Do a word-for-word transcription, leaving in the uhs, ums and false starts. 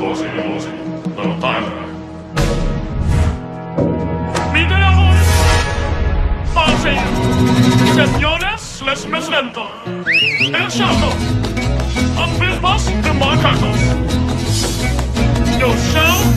Scusi, scusi, no timer. Videos. Así. Señores, les presento el show. Ambisbos y Marcatos. El show